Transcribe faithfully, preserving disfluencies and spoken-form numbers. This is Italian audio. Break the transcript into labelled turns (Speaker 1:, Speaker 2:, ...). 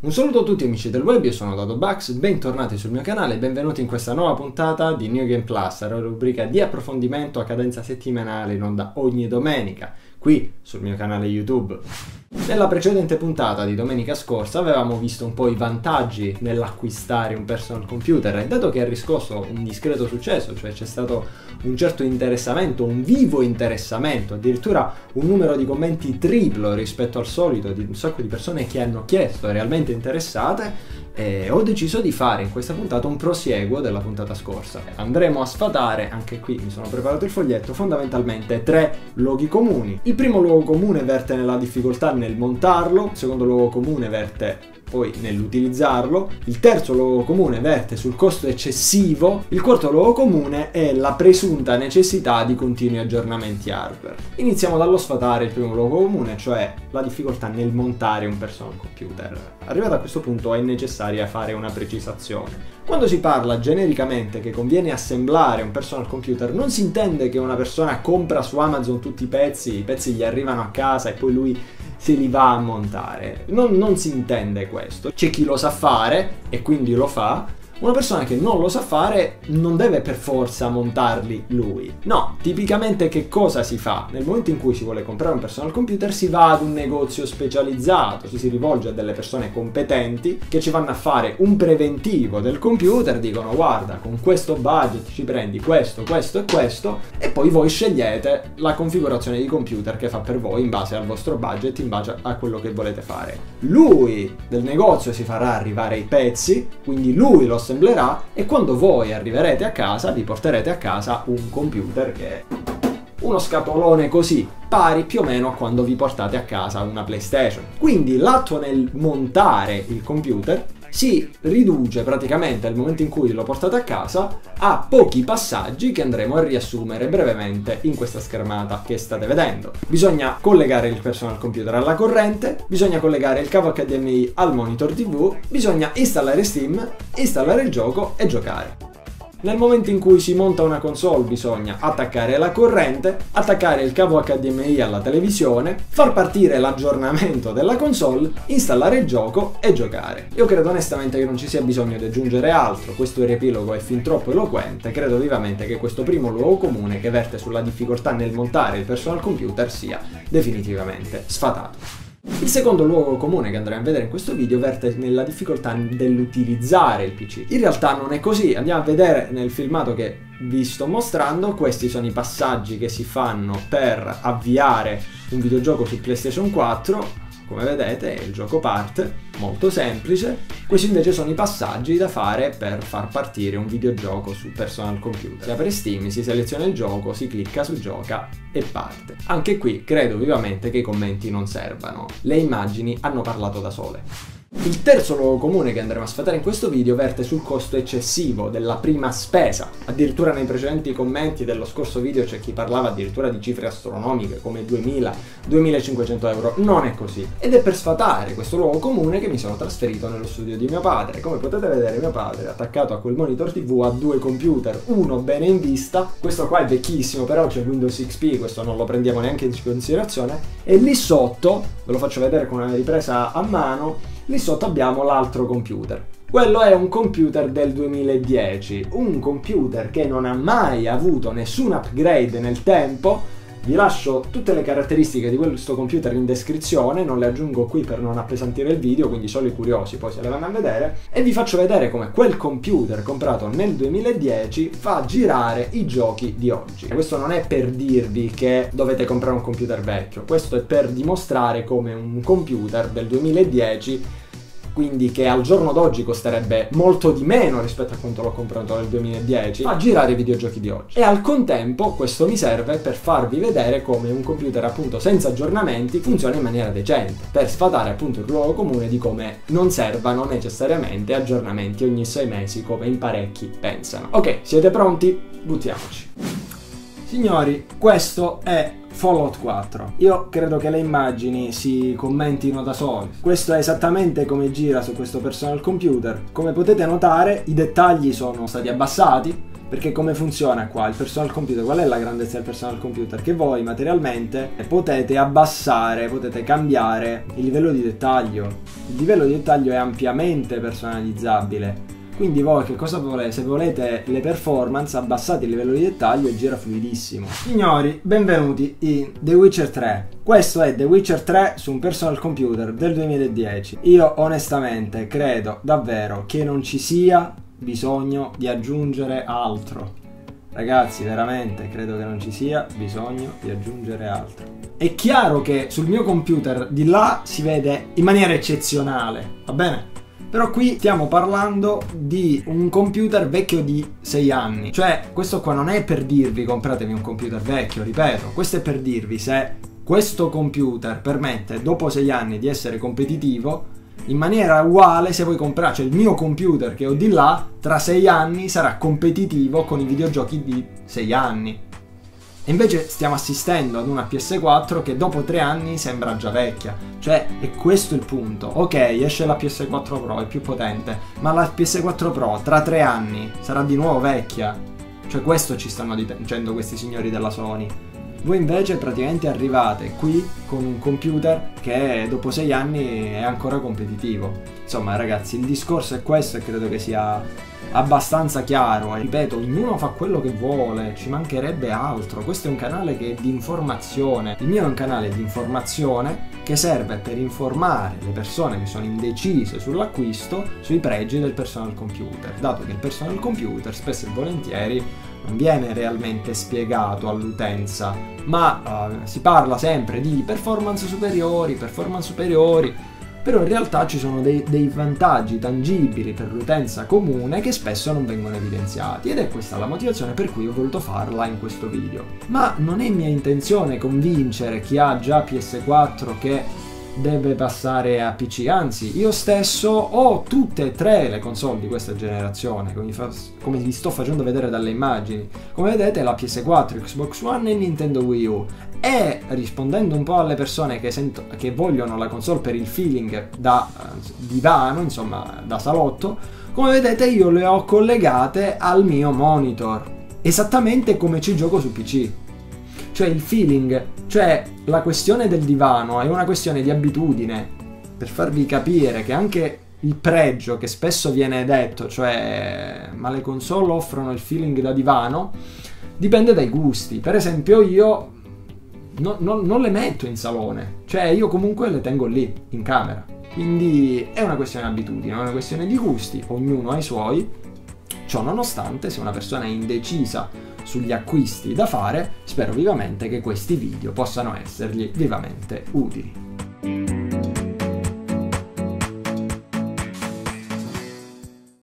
Speaker 1: Un saluto a tutti amici del web, io sono DadoBugs, bentornati sul mio canale e benvenuti in questa nuova puntata di New Game Plus, la rubrica di approfondimento a cadenza settimanale in onda ogni domenica, qui sul mio canale YouTube. Nella precedente puntata di domenica scorsa avevamo visto un po' i vantaggi nell'acquistare un personal computer e dato che ha riscosso un discreto successo, cioè c'è stato un certo interessamento, un vivo interessamento, addirittura un numero di commenti triplo rispetto al solito di un sacco di persone che hanno chiesto, realmente interessate, e ho deciso di fare in questa puntata un prosieguo della puntata scorsa. Andremo a sfatare, anche qui mi sono preparato il foglietto, fondamentalmente tre luoghi comuni. Il primo luogo comune verte nella difficoltà nel montarlo, il secondo luogo comune verte poi nell'utilizzarlo, il terzo luogo comune verte sul costo eccessivo, il quarto luogo comune è la presunta necessità di continui aggiornamenti hardware. Iniziamo dallo sfatare il primo luogo comune, cioè la difficoltà nel montare un personal computer. Arrivato a questo punto è necessaria fare una precisazione. Quando si parla genericamente che conviene assemblare un personal computer, non si intende che una persona compra su Amazon tutti i pezzi, i pezzi gli arrivano a casa e poi lui se li va a montare. Non, non si intende questo. C'è chi lo sa fare e quindi lo fa. Una persona che non lo sa fare non deve per forza montarli lui. No, tipicamente che cosa si fa? Nel momento in cui si vuole comprare un personal computer si va ad un negozio specializzato, ci si rivolge a delle persone competenti che ci vanno a fare un preventivo del computer, dicono guarda con questo budget ci prendi questo, questo e questo e poi voi scegliete la configurazione di computer che fa per voi in base al vostro budget, in base a quello che volete fare. Lui del negozio si farà arrivare i pezzi, quindi lui lo assemblerà e quando voi arriverete a casa vi porterete a casa un computer che è uno scatolone così, pari più o meno a quando vi portate a casa una PlayStation. Quindi l'atto nel montare il computer si riduce praticamente al momento in cui lo portate a casa a pochi passaggi che andremo a riassumere brevemente in questa schermata che state vedendo. Bisogna collegare il personal computer alla corrente, bisogna collegare il cavo H D M I al monitor tivù, bisogna installare Steam, installare il gioco e giocare. Nel momento in cui si monta una console bisogna attaccare la corrente, attaccare il cavo H D M I alla televisione, far partire l'aggiornamento della console, installare il gioco e giocare. Io credo onestamente che non ci sia bisogno di aggiungere altro, questo riepilogo è fin troppo eloquente, credo vivamente che questo primo luogo comune che verte sulla difficoltà nel montare il personal computer sia definitivamente sfatato. Il secondo luogo comune che andremo a vedere in questo video verte nella difficoltà dell'utilizzare il P C. In realtà non è così, andiamo a vedere nel filmato che vi sto mostrando, questi sono i passaggi che si fanno per avviare un videogioco su PlayStation quattro. Come vedete il gioco parte, molto semplice. Questi invece sono i passaggi da fare per far partire un videogioco sul personal computer. Si apre Steam, si seleziona il gioco, si clicca su gioca e parte. Anche qui credo vivamente che i commenti non servano, le immagini hanno parlato da sole. Il terzo luogo comune che andremo a sfatare in questo video verte sul costo eccessivo della prima spesa. Addirittura nei precedenti commenti dello scorso video c'è chi parlava addirittura di cifre astronomiche come duemila duemilacinquecento euro. Non è così. Ed è per sfatare questo luogo comune che mi sono trasferito nello studio di mio padre. Come potete vedere mio padre attaccato a quel monitor tivù ha due computer, uno bene in vista, questo qua è vecchissimo però c'è Windows X P, questo non lo prendiamo neanche in considerazione, e lì sotto, ve lo faccio vedere con una ripresa a mano, lì sotto abbiamo l'altro computer. Quello è un computer del duemiladieci, un computer che non ha mai avuto nessun upgrade nel tempo. Vi lascio tutte le caratteristiche di questo computer in descrizione, non le aggiungo qui per non appesantire il video, quindi solo i curiosi poi se le vanno a vedere, e vi faccio vedere come quel computer comprato nel duemiladieci fa girare i giochi di oggi. Questo non è per dirvi che dovete comprare un computer vecchio, questo è per dimostrare come un computer del duemiladieci, quindi che al giorno d'oggi costerebbe molto di meno rispetto a quanto l'ho comprato nel duemiladieci, fa girare i videogiochi di oggi. E al contempo questo mi serve per farvi vedere come un computer appunto senza aggiornamenti funziona in maniera decente, per sfatare appunto il luogo comune di come non servano necessariamente aggiornamenti ogni sei mesi come in parecchi pensano. Ok, siete pronti? Buttiamoci. Signori, questo è Fallout quattro. Io credo che le immagini si commentino da sole. Questo è esattamente come gira su questo personal computer. Come potete notare i dettagli sono stati abbassati Perché come funziona qua il personal computer? Qual è la grandezza del personal computer? Che voi materialmente potete abbassare, potete cambiare il livello di dettaglio. Il livello di dettaglio è ampiamente personalizzabile. Quindi voi che cosa volete? Se volete le performance, abbassate il livello di dettaglio e gira fluidissimo. Signori, benvenuti in The Witcher tre. Questo è The Witcher tre su un personal computer del duemiladieci. Io onestamente credo davvero che non ci sia bisogno di aggiungere altro. Ragazzi, veramente credo che non ci sia bisogno di aggiungere altro. È chiaro che sul mio computer di là si vede in maniera eccezionale, va bene? Però qui stiamo parlando di un computer vecchio di sei anni. Cioè, questo qua non è per dirvi compratevi un computer vecchio, ripeto. Questo è per dirvi se questo computer permette dopo sei anni di essere competitivo in maniera uguale se voi comprate. Cioè il mio computer che ho di là tra sei anni sarà competitivo con i videogiochi di sei anni. E invece stiamo assistendo ad una P S quattro che dopo tre anni sembra già vecchia. Cioè, è questo il punto. Ok, esce la P S quattro Pro, è più potente, ma la P S quattro Pro tra tre anni sarà di nuovo vecchia. Cioè, questo ci stanno dicendo questi signori della Sony. Voi invece praticamente arrivate qui con un computer che dopo sei anni è ancora competitivo. Insomma, ragazzi, il discorso è questo e credo che sia abbastanza chiaro. E ripeto, ognuno fa quello che vuole, ci mancherebbe altro. Questo è un canale che è di informazione. Il mio è un canale di informazione che serve per informare le persone che sono indecise sull'acquisto sui pregi del personal computer, dato che il personal computer spesso e volentieri non viene realmente spiegato all'utenza, ma uh, si parla sempre di performance superiori, performance superiori, però in realtà ci sono dei, dei vantaggi tangibili per l'utenza comune che spesso non vengono evidenziati, ed è questa la motivazione per cui ho voluto farla in questo video. Ma non è mia intenzione convincere chi ha già P S quattro che deve passare a P C, anzi io stesso ho tutte e tre le console di questa generazione, come, fa, come vi sto facendo vedere dalle immagini. Come vedete la P S quattro, Xbox One e Nintendo Wii U. E rispondendo un po' alle persone che, sento, che vogliono la console per il feeling da uh, divano, insomma da salotto, come vedete io le ho collegate al mio monitor, esattamente come ci gioco su P C. Cioè il feeling, cioè la questione del divano è una questione di abitudine, per farvi capire che anche il pregio che spesso viene detto, cioè ma le console offrono il feeling da divano, dipende dai gusti. Per esempio io no, no, non le metto in salone, cioè io comunque le tengo lì, in camera. Quindi è una questione di abitudine, è una questione di gusti, ognuno ha i suoi. Ciò nonostante, se una persona è indecisa sugli acquisti da fare, spero vivamente che questi video possano essergli vivamente utili.